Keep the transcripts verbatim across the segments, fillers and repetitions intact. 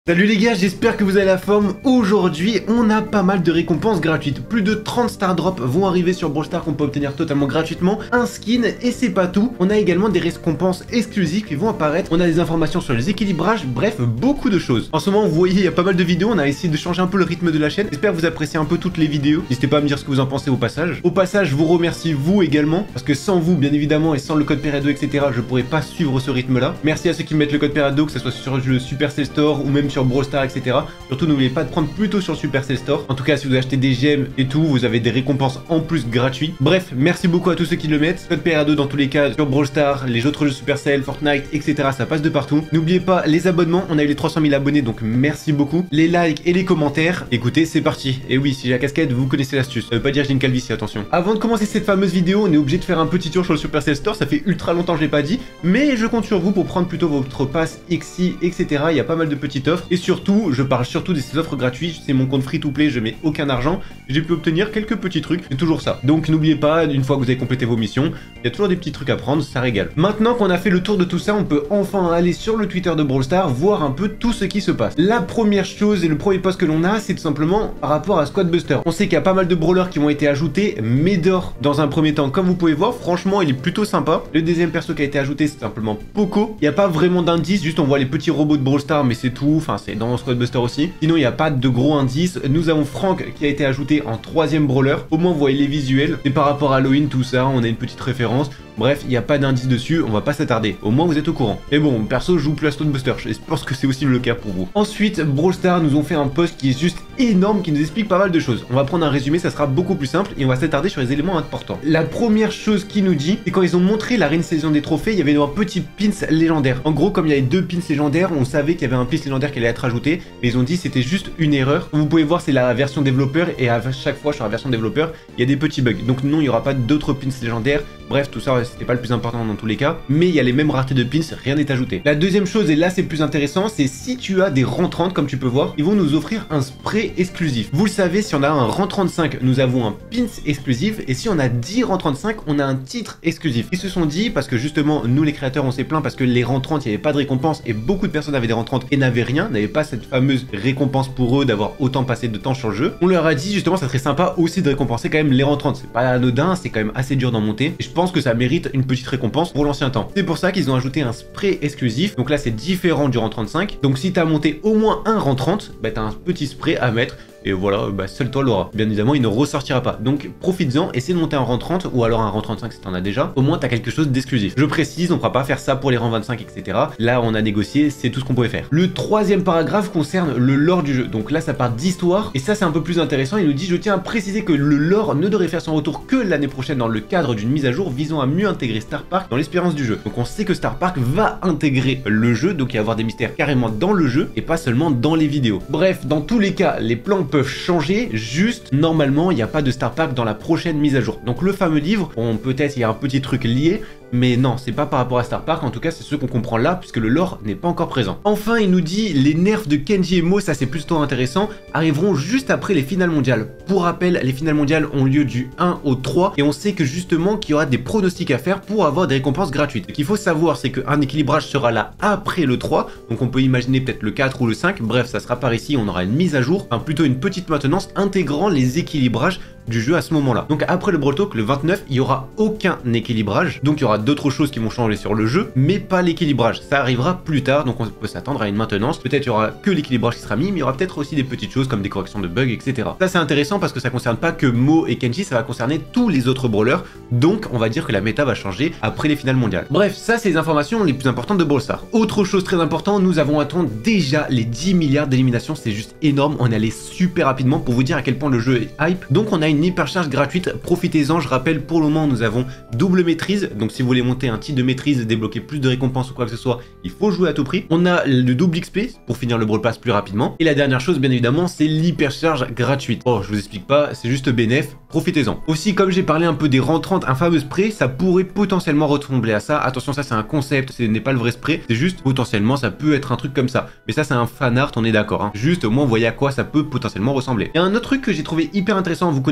Salut les gars, j'espère que vous avez la forme. Aujourd'hui, on a pas mal de récompenses gratuites. Plus de trente Star Drops vont arriver sur Brawl Stars qu'on peut obtenir totalement gratuitement. Un skin, et c'est pas tout. On a également des récompenses exclusives qui vont apparaître. On a des informations sur les équilibrages, bref, beaucoup de choses. En ce moment, vous voyez, il y a pas mal de vidéos. On a essayé de changer un peu le rythme de la chaîne. J'espère que vous appréciez un peu toutes les vidéos. N'hésitez pas à me dire ce que vous en pensez au passage. Au passage, je vous remercie vous également, parce que sans vous, bien évidemment, et sans le code Perado, et cetera, je pourrais pas suivre ce rythme-là. Merci à ceux qui mettent le code Perado, que ce soit sur le Supercell Store ou même sur Brawl Stars, et cetera. Surtout, n'oubliez pas de prendre plutôt sur le Supercell Store. En tout cas, si vous achetez des gemmes et tout, vous avez des récompenses en plus gratuites. Bref, merci beaucoup à tous ceux qui le mettent. Code Perado dans tous les cas sur Brawl Stars, les autres jeux Supercell, Fortnite, et cetera. Ça passe de partout. N'oubliez pas les abonnements. On a eu les trois cent mille abonnés, donc merci beaucoup. Les likes et les commentaires. Écoutez, c'est parti. Et oui, si j'ai la casquette, vous connaissez l'astuce. Ça veut pas dire que j'ai une calvitie, attention. Avant de commencer cette fameuse vidéo, on est obligé de faire un petit tour sur le Supercell Store. Ça fait ultra longtemps que je l'ai pas dit, mais je compte sur vous pour prendre plutôt votre pass X I, et cetera. Il y a pas mal de petites offres. Et surtout, je parle surtout de ces offres gratuites. C'est mon compte free to play, je mets aucun argent. J'ai pu obtenir quelques petits trucs, c'est toujours ça. Donc n'oubliez pas, une fois que vous avez complété vos missions, il y a toujours des petits trucs à prendre, ça régale. Maintenant qu'on a fait le tour de tout ça, on peut enfin aller sur le Twitter de Brawl Stars, voir un peu tout ce qui se passe. La première chose et le premier post que l'on a, c'est tout simplement par rapport à Squad Buster. On sait qu'il y a pas mal de brawlers qui ont été ajoutés. Médor, dans un premier temps, comme vous pouvez voir, franchement, il est plutôt sympa. Le deuxième perso qui a été ajouté, c'est simplement Poco. Il n'y a pas vraiment d'indice, juste on voit les petits robots de Brawl Stars, mais c'est tout. Enfin, c'est dans Squad Buster aussi. Sinon, il n'y a pas de gros indices. Nous avons Franck qui a été ajouté en troisième brawler. Au moins, vous voyez les visuels. C'est par rapport à Halloween, tout ça. On a une petite référence. Bref, il n'y a pas d'indice dessus, on va pas s'attarder. Au moins, vous êtes au courant. Mais bon, perso, je joue plus à Squad Buster. Je pense que c'est aussi le cas pour vous. Ensuite, Brawl Stars nous ont fait un post qui est juste énorme, qui nous explique pas mal de choses. On va prendre un résumé, ça sera beaucoup plus simple et on va s'attarder sur les éléments importants. La première chose qui nous dit, c'est quand ils ont montré la reine saison des trophées, il y avait un petit pins légendaire. En gros, comme il y avait deux pins légendaires, on savait qu'il y avait un pins légendaire qui allait être ajouté, mais ils ont dit c'était juste une erreur. Comme vous pouvez voir, c'est la version développeur et à chaque fois sur la version développeur, il y a des petits bugs. Donc non, il n'y aura pas d'autres pins légendaires. Bref, tout ça, c'était pas le plus important dans tous les cas, mais il y a les mêmes raretés de pins, rien n'est ajouté. La deuxième chose, et là c'est plus intéressant, c'est si tu as des rangs trente, comme tu peux voir, ils vont nous offrir un spray exclusif. Vous le savez, si on a un rang trente-cinq, nous avons un pins exclusif, et si on a dix rangs trente-cinq, on a un titre exclusif. Ils se sont dit, parce que justement, nous les créateurs, on s'est plaint parce que les rangs trente, il n'y avait pas de récompense, et beaucoup de personnes avaient des rangs trente et n'avaient rien, n'avaient pas cette fameuse récompense pour eux d'avoir autant passé de temps sur le jeu. On leur a dit, justement, ça serait sympa aussi de récompenser quand même les rangs trente. C'est pas anodin, c'est quand même assez dur d'en monter, et je pense que ça mérite une petite récompense pour l'ancien temps. C'est pour ça qu'ils ont ajouté un spray exclusif. Donc là, c'est différent du rang trente-cinq. Donc si t'as monté au moins un rang trente, bah t'as un petit spray à mettre. Et voilà, bah seul toi l'aura. Bien évidemment, il ne ressortira pas. Donc profites-en, essaie de monter un rang trente ou alors un rang trente-cinq si t'en as déjà. Au moins t'as quelque chose d'exclusif. Je précise, on ne pourra pas faire ça pour les rangs vingt-cinq, et cetera. Là, on a négocié, c'est tout ce qu'on pouvait faire. Le troisième paragraphe concerne le lore du jeu. Donc là, ça part d'histoire. Et ça, c'est un peu plus intéressant. Il nous dit, je tiens à préciser que le lore ne devrait faire son retour que l'année prochaine dans le cadre d'une mise à jour visant à mieux intégrer Star Park dans l'expérience du jeu. Donc on sait que Star Park va intégrer le jeu, donc il va y avoir des mystères carrément dans le jeu et pas seulement dans les vidéos. Bref, dans tous les cas, les plans peuvent changer. Juste, normalement, il n'y a pas de Star Park dans la prochaine mise à jour. Donc le fameux livre, bon, peut-être il y a un petit truc lié, mais non, c'est pas par rapport à Star Park, en tout cas c'est ce qu'on comprend là, puisque le lore n'est pas encore présent. Enfin, il nous dit, les nerfs de Kenji et Mo, ça c'est plutôt intéressant, arriveront juste après les finales mondiales. Pour rappel, les finales mondiales ont lieu du un au trois, et on sait que justement qu'il y aura des pronostics à faire pour avoir des récompenses gratuites. Ce qu'il faut savoir, c'est qu'un équilibrage sera là après le trois, donc on peut imaginer peut-être le quatre ou le cinq, bref, ça sera par ici, on aura une mise à jour, enfin plutôt une petite maintenance intégrant les équilibrages du jeu à ce moment-là. Donc après le Brawl Talk, le vingt-neuf, il n'y aura aucun équilibrage, donc il y aura d'autres choses qui vont changer sur le jeu, mais pas l'équilibrage. Ça arrivera plus tard, donc on peut s'attendre à une maintenance. Peut-être il y aura que l'équilibrage qui sera mis, mais il y aura peut-être aussi des petites choses comme des corrections de bugs, et cetera. Ça c'est intéressant parce que ça concerne pas que Mo et Kenji, ça va concerner tous les autres brawlers, donc on va dire que la méta va changer après les finales mondiales. Bref, ça c'est les informations les plus importantes de Brawl Stars. Autre chose très importante, nous avons atteint déjà les dix milliards d'éliminations, c'est juste énorme, on est allé super rapidement pour vous dire à quel point le jeu est hype. Donc on a une hypercharge gratuite, profitez-en. Je rappelle, pour le moment nous avons double maîtrise, donc si vous voulez monter un titre de maîtrise, débloquer plus de récompenses ou quoi que ce soit, il faut jouer à tout prix. On a le double X P pour finir le Brawl Pass plus rapidement, et la dernière chose bien évidemment c'est l'hypercharge gratuite. Oh, je vous explique pas, c'est juste bénéf, profitez-en. Aussi, comme j'ai parlé un peu des rangs trente, un fameux spray, ça pourrait potentiellement ressembler à ça. Attention, ça c'est un concept, ce n'est pas le vrai spray, c'est juste potentiellement ça peut être un truc comme ça, mais ça c'est un fan art, on est d'accord, hein. Juste au moins vous voyez à quoi ça peut potentiellement ressembler. Et un autre truc que j'ai trouvé hyper intéressant, vous connaissez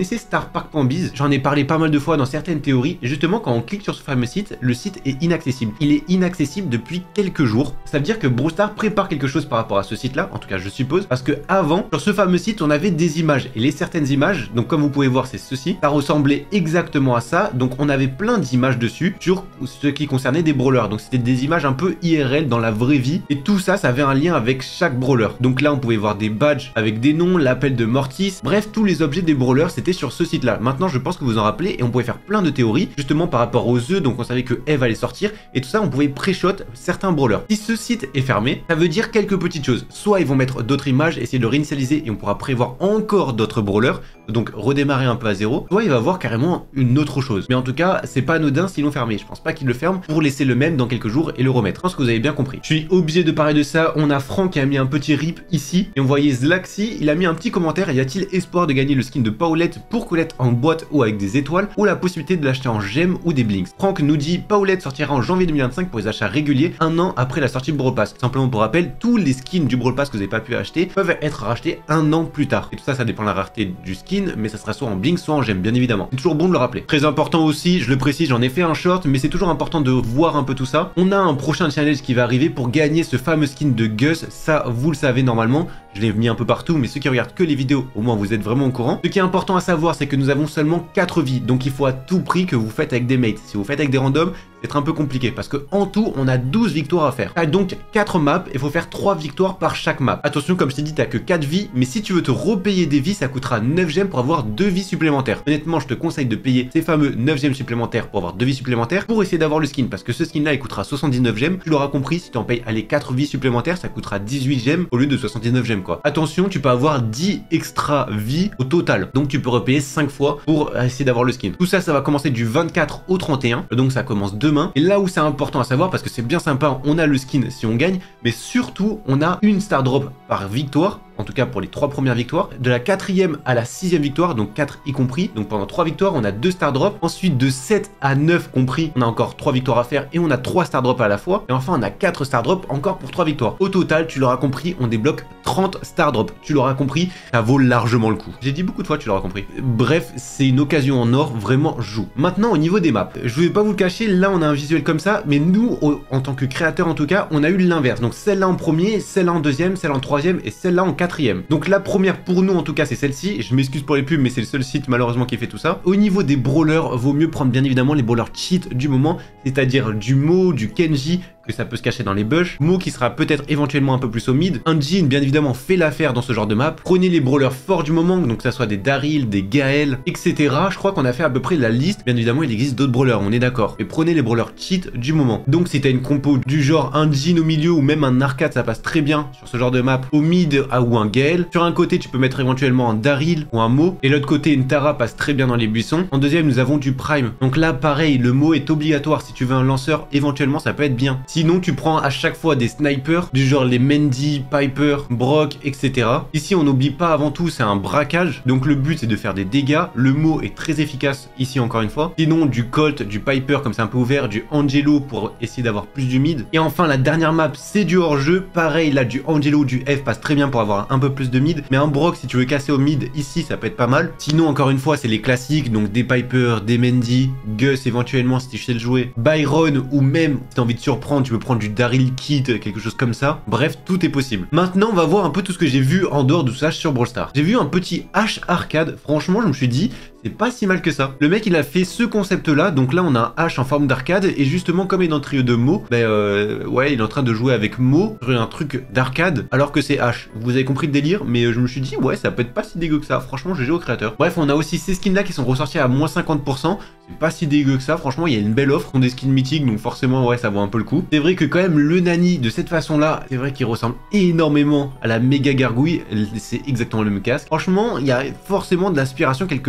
connaissez starpark point biz? J'en ai parlé pas mal de fois dans certaines théories. Et justement, quand on clique sur ce fameux site, le site est inaccessible. Il est inaccessible depuis quelques jours. Ça veut dire que Brawl Stars prépare quelque chose par rapport à ce site-là, en tout cas je suppose, parce que avant, sur ce fameux site, on avait des images. Et les certaines images, donc comme vous pouvez voir, c'est ceci, ça ressemblait exactement à ça. Donc on avait plein d'images dessus sur ce qui concernait des brawlers. Donc c'était des images un peu I R L dans la vraie vie. Et tout ça, ça avait un lien avec chaque brawler. Donc là, on pouvait voir des badges avec des noms, l'appel de Mortis. Bref, tous les objets des brawlers, c'était sur ce site-là. Maintenant, je pense que vous en rappelez et on pouvait faire plein de théories, justement par rapport aux œufs. Donc on savait que Eve allait sortir et tout ça, on pouvait pré-shot certains brawlers. Si ce site est fermé, ça veut dire quelques petites choses. Soit ils vont mettre d'autres images, essayer de le réinitialiser et on pourra prévoir encore d'autres brawlers, donc redémarrer un peu à zéro. Soit il va voir carrément une autre chose. Mais en tout cas, c'est pas anodin s'ils l'ont fermé. Je pense pas qu'ils le ferment pour laisser le même dans quelques jours et le remettre. Je pense que vous avez bien compris. Je suis obligé de parler de ça. On a Franck qui a mis un petit rip ici et on voyait Zlaxi, il a mis un petit commentaire. Y a-t-il espoir de gagner le skin de Paulette pour Colette en boîte ou avec des étoiles, ou la possibilité de l'acheter en gemmes ou des blinks? Franck nous dit Paulette sortira en janvier deux mille vingt-cinq pour les achats réguliers, un an après la sortie de Brawl Pass. Simplement pour rappel, tous les skins du Brawl Pass que vous n'avez pas pu acheter peuvent être rachetés un an plus tard. Et tout ça, ça dépend de la rareté du skin, mais ça sera soit en blinks, soit en gemmes, bien évidemment. C'est toujours bon de le rappeler. Très important aussi, je le précise, j'en ai fait un short, mais c'est toujours important de voir un peu tout ça. On a un prochain challenge qui va arriver pour gagner ce fameux skin de Gus. Ça, vous le savez normalement. Je l'ai mis un peu partout, mais ceux qui regardent que les vidéos, au moins vous êtes vraiment au courant. Ce qui est important à savoir, c'est que nous avons seulement quatre vies, donc il faut à tout prix que vous faites avec des mates. Si vous faites avec des randoms, c'est un peu compliqué, parce que en tout, on a douze victoires à faire. T'as donc quatre maps, et il faut faire trois victoires par chaque map. Attention, comme je t'ai dit, t'as que quatre vies, mais si tu veux te repayer des vies, ça coûtera neuf gemmes pour avoir deux vies supplémentaires. Honnêtement, je te conseille de payer ces fameux neuf gemmes supplémentaires pour avoir deux vies supplémentaires, pour essayer d'avoir le skin, parce que ce skin-là, il coûtera soixante-dix-neuf gemmes. Tu l'auras compris, si tu en payes les quatre vies supplémentaires, ça coûtera dix-huit gemmes au lieu de soixante-dix-neuf gemmes, quoi. Attention, tu peux avoir dix extra vies au total, donc tu peux repayer cinq fois pour essayer d'avoir le skin. Tout ça, ça va commencer du vingt-quatre au trente et un, donc ça commence demain. Et là où c'est important à savoir, parce que c'est bien sympa, on a le skin si on gagne, mais surtout, on a une star drop par victoire. En tout cas pour les trois premières victoires, de la quatrième à la sixième victoire, donc quatre y compris, donc pendant trois victoires on a deux star drops, ensuite de sept à neuf compris, on a encore trois victoires à faire et on a trois star drops à la fois, et enfin on a quatre star drops encore pour trois victoires. Au total, tu l'auras compris, on débloque trente star drops, tu l'auras compris, ça vaut largement le coup. J'ai dit beaucoup de fois, tu l'auras compris. Bref, c'est une occasion en or, vraiment joue. Maintenant au niveau des maps, je vais pas vous le cacher, là on a un visuel comme ça, mais nous, en tant que créateur en tout cas, on a eu l'inverse, donc celle-là en premier, celle-là en deuxième, celle en troisième et celle-là en quatrième. Donc la première pour nous en tout cas c'est celle-ci, je m'excuse pour les pubs mais c'est le seul site malheureusement qui fait tout ça. Au niveau des brawlers, vaut mieux prendre bien évidemment les brawlers cheat du moment, c'est-à-dire du Mo, du Kenji, que ça peut se cacher dans les bush, Mo qui sera peut-être éventuellement un peu plus au mid, un Jhin bien évidemment fait l'affaire dans ce genre de map, prenez les brawlers forts du moment, donc que ça soit des Daryl, des Gaël, et cetera. Je crois qu'on a fait à peu près la liste, bien évidemment il existe d'autres brawlers, on est d'accord, mais prenez les brawlers cheat du moment. Donc si t'as une compo du genre un Jhin au milieu ou même un Arcade, ça passe très bien sur ce genre de map, au mid ou un Gaël. Sur un côté tu peux mettre éventuellement un Daryl ou un Mo, et l'autre côté une Tara passe très bien dans les buissons. En deuxième nous avons du Prime, donc là pareil, le Mo est obligatoire, si tu veux un lanceur éventuellement ça peut être bien. Sinon tu prends à chaque fois des snipers du genre les Mendy, Piper, Brock, et cetera. Ici on n'oublie pas avant tout, c'est un braquage, donc le but c'est de faire des dégâts. Le Mo est très efficace ici encore une fois. Sinon du Colt, du Piper comme c'est un peu ouvert, du Angelo pour essayer d'avoir plus du mid. Et enfin la dernière map c'est du hors-jeu, pareil là du Angelo, du F passe très bien pour avoir un peu plus de mid, mais un Brock si tu veux casser au mid ici ça peut être pas mal. Sinon encore une fois c'est les classiques, donc des Piper, des Mendy, Gus éventuellement si tu sais le jouer, Byron, ou même si tu as envie de surprendre tu peux prendre du Daryl Kit, quelque chose comme ça. Bref, tout est possible. Maintenant, on va voir un peu tout ce que j'ai vu en dehors de ça sur Brawl Stars. J'ai vu un petit H arcade. Franchement, je me suis dit, c'est pas si mal que ça. Le mec, il a fait ce concept-là. Donc là, on a un H en forme d'arcade. Et justement, comme il est dans le trio de Mo, ben euh, ouais, il est en train de jouer avec Mo sur un truc d'arcade, alors que c'est H. Vous avez compris le délire, mais je me suis dit, ouais, ça peut être pas si dégueu que ça. Franchement, G G au créateur. Bref, on a aussi ces skins-là qui sont ressortis à moins cinquante pour cent. C'est pas si dégueu que ça. Franchement, il y a une belle offre. On a des skins mythiques, donc forcément, ouais, ça vaut un peu le coup. C'est vrai que quand même, le Nani de cette façon-là, c'est vrai qu'il ressemble énormément à la méga gargouille. C'est exactement le même casque. Franchement, il y a forcément de l'inspiration quelque part, hein.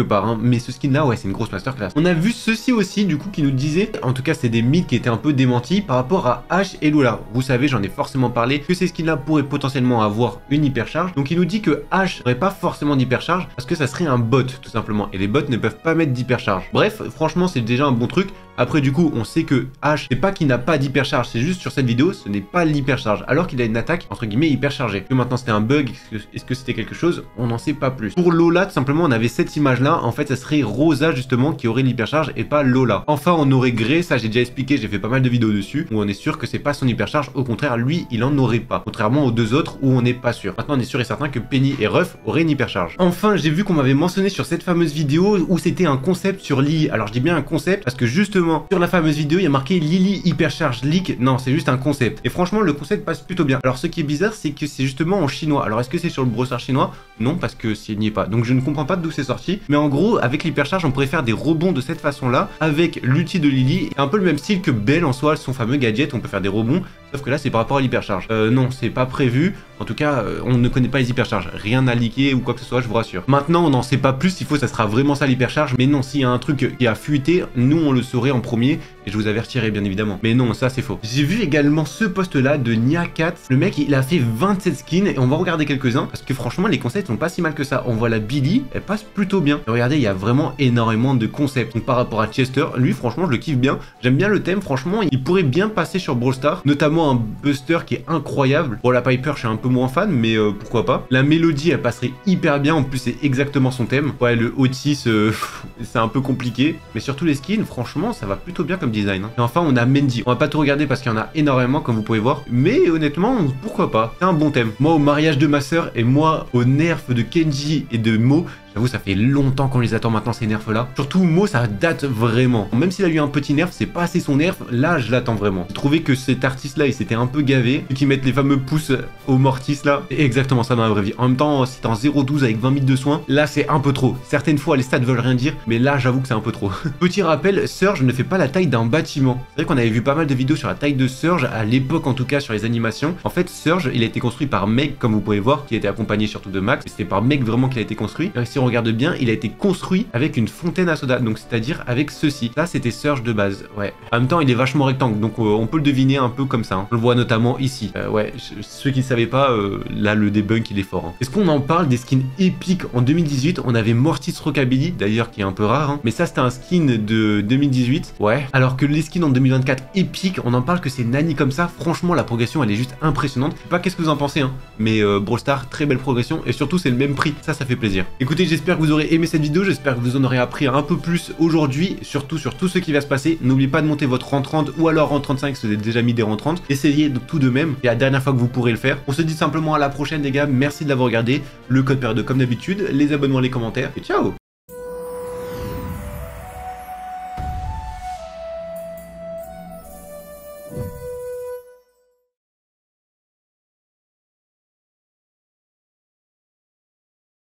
mais ce skin là, ouais, c'est une grosse masterclass. On a vu ceci aussi, du coup, qui nous disait, en tout cas, c'est des mythes qui étaient un peu démentis par rapport à Ash et Lola. Vous savez, j'en ai forcément parlé, que ces skins là pourraient potentiellement avoir une hypercharge. Donc il nous dit que Ash n'aurait pas forcément d'hypercharge parce que ça serait un bot, tout simplement, et les bots ne peuvent pas mettre d'hypercharge. Bref, franchement, c'est déjà un bon truc. Après, du coup, on sait que Ash, c'est pas qu'il n'a pas d'hypercharge, c'est juste sur cette vidéo, ce n'est pas l'hypercharge, alors qu'il a une attaque, entre guillemets, hyperchargée. Que maintenant c'était un bug, est-ce que c'était quelque chose? On n'en sait pas plus. Pour Lola, tout simplement, on avait cette image-là, en fait, ça serait Rosa, justement, qui aurait l'hypercharge et pas Lola. Enfin, on aurait Grey, ça j'ai déjà expliqué, j'ai fait pas mal de vidéos dessus, où on est sûr que c'est pas son hypercharge, au contraire, lui, il en aurait pas. Contrairement aux deux autres, où on n'est pas sûr. Maintenant, on est sûr et certain que Penny et Ruff auraient une hypercharge. Enfin, j'ai vu qu'on m'avait mentionné sur cette fameuse vidéo où c'était un concept sur Lily. Alors, je dis bien un concept, parce que justement, sur la fameuse vidéo, il y a marqué Lily Hypercharge Leak. Non, c'est juste un concept. Et franchement, le concept passe plutôt bien. Alors, ce qui est bizarre, c'est que c'est justement en chinois. Alors, est-ce que c'est sur le browser chinois? Non, parce que s'il n'y est pas. Donc, je ne comprends pas d'où c'est sorti. Mais en gros, avec l'hypercharge, on pourrait faire des rebonds de cette façon-là, avec l'outil de Lily. Un peu le même style que Belle en soi, son fameux gadget. On peut faire des rebonds. Sauf que là, c'est par rapport à l'hypercharge. Euh, non, c'est pas prévu. En tout cas, euh, on ne connaît pas les hypercharges. Rien à liquer ou quoi que ce soit, je vous rassure. Maintenant, on n'en sait pas plus. Il faut, ça sera vraiment ça l'hypercharge. Mais non, s'il y a un truc qui a fuité, nous, on le saurait en premier. Et je vous avertirai, bien évidemment. Mais non, ça, c'est faux. J'ai vu également ce post-là de Niakat. Le mec, il a fait vingt-sept skins. Et on va regarder quelques-uns. Parce que franchement, les concepts sont pas si mal que ça. On voit la Billy, elle passe plutôt bien. Et regardez, il y a vraiment énormément de concepts. Donc, par rapport à Chester, lui, franchement, je le kiffe bien. J'aime bien le thème. Franchement, il pourrait bien passer sur Brawl Stars. Notamment un Buster qui est incroyable. Bon, la Piper, je suis un peu moins fan, mais euh, pourquoi pas. La mélodie, elle passerait hyper bien. En plus, c'est exactement son thème. Ouais, le Otis, euh, c'est un peu compliqué. Mais surtout les skins, franchement, ça va plutôt bien comme design. Hein. Et enfin, on a Mandy. On va pas tout regarder parce qu'il y en a énormément, comme vous pouvez voir. Mais honnêtement, pourquoi pas. C'est un bon thème. Moi, au mariage de ma sœur et moi, au nerf de Kenji et de Mo, j'avoue, ça fait longtemps qu'on les attend maintenant, ces nerfs-là. Surtout, Mo, ça date vraiment. Même s'il a eu un petit nerf, c'est pas assez son nerf. Là, je l'attends vraiment. J'ai trouvé que cet artiste-là, il s'était un peu gavé. Ceux qui mettent les fameux pouces au Mortis, là. C'est exactement ça dans la vraie vie. En même temps, si t'es en zéro douze avec vingt mille de soins, là, c'est un peu trop. Certaines fois, les stats veulent rien dire, mais là, j'avoue que c'est un peu trop. Petit rappel, Surge ne fait pas la taille d'un bâtiment. C'est vrai qu'on avait vu pas mal de vidéos sur la taille de Surge, à l'époque, en tout cas, sur les animations. En fait, Surge, il a été construit par Meg, comme vous pouvez voir, qui a été accompagné surtout de Max. C'était par Meg vraiment qu'il a été construit. Et si on regarde bien, il a été construit avec une fontaine à soda, donc c'est-à-dire avec ceci. Là, c'était Surge de base, ouais. En même temps, il est vachement rectangle, donc euh, on peut le deviner un peu comme ça. Hein. On le voit notamment ici. Euh, ouais, ceux qui ne savaient pas, euh, là, le debunk, il est fort. Hein. Est-ce qu'on en parle des skins épiques? En deux mille dix-huit, on avait Mortis Rockabilly, d'ailleurs, qui est un peu rare, hein. Mais ça, c'était un skin de deux mille dix-huit, ouais. Alors que les skins en deux mille vingt-quatre épiques, on en parle que c'est Nani comme ça. Franchement, la progression, elle est juste impressionnante. Je sais pas qu'est-ce que vous en pensez, hein. Mais euh, Brawl Stars, très belle progression, et surtout, c'est le même prix. Ça, ça fait plaisir. Écoutez, j'espère que vous aurez aimé cette vidéo, j'espère que vous en aurez appris un peu plus aujourd'hui, surtout sur tout ce qui va se passer. N'oubliez pas de monter votre rang trente ou alors rang trente-cinq si vous avez déjà mis des rangs trente. Essayez de tout de même, c'est la dernière fois que vous pourrez le faire. On se dit simplement à la prochaine les gars, merci de l'avoir regardé, le code période comme d'habitude, les abonnements, les commentaires, et ciao.